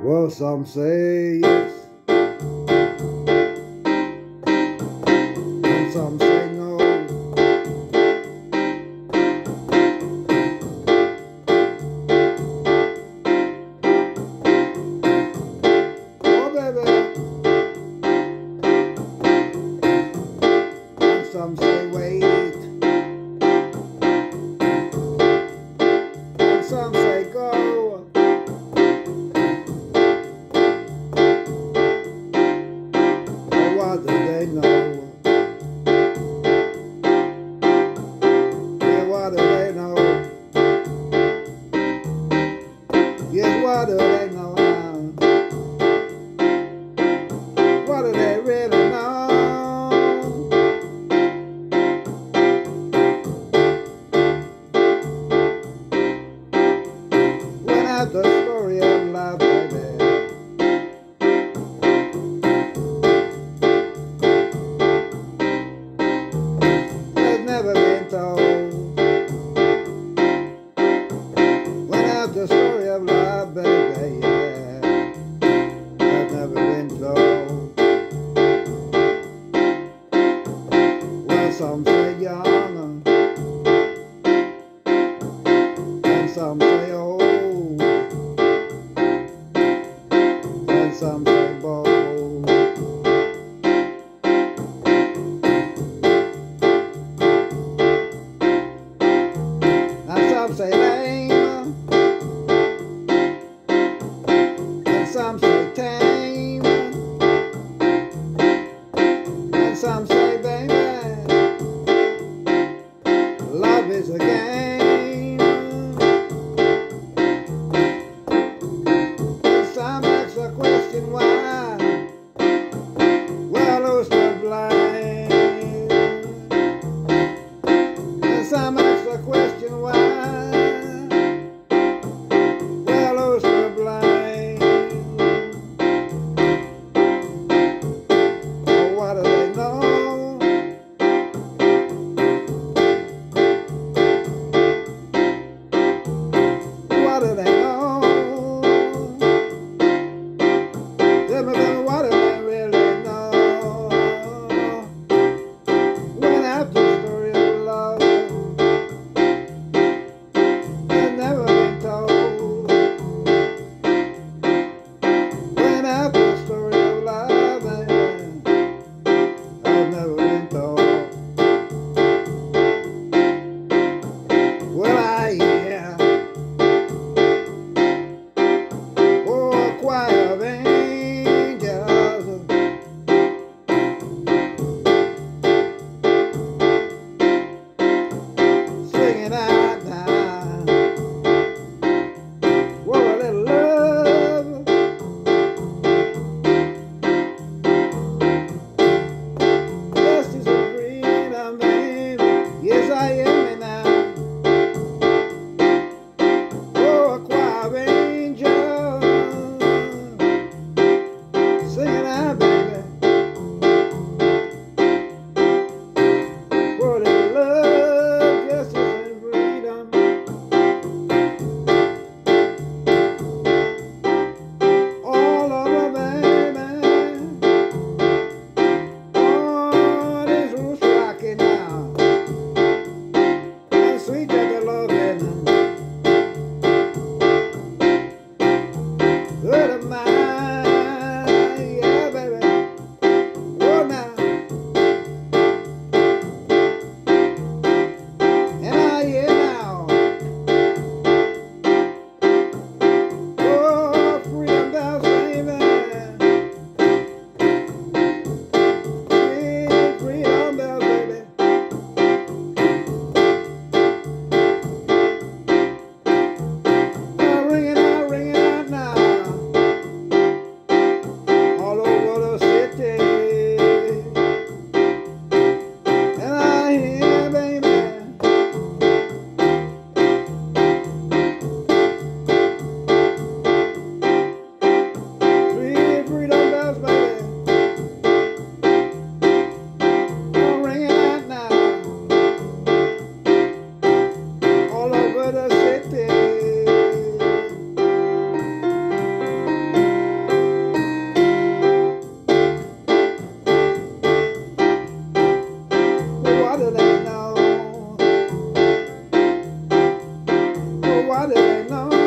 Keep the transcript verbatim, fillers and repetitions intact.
Well, some say yes, and some say no. Oh, baby, and some say wait, and some say go. What do they know? Yeah, what do they know? Yes, what do they know now? What do they really know? When I the story of life, baby, never been told. When I the story of love, baby, yeah, I've never been told. Well, some say young, and some say old, and some say bold. Some say lame, and some say tame, and some say, baby, love is a game. And some ask the question why. Well, who's to blame? And some ask the question why. What do they know? Tell me, baby, what do they really know? When after the story of love, I've never been told. When after the story of love, I've never been told. Well, I hear why did they know?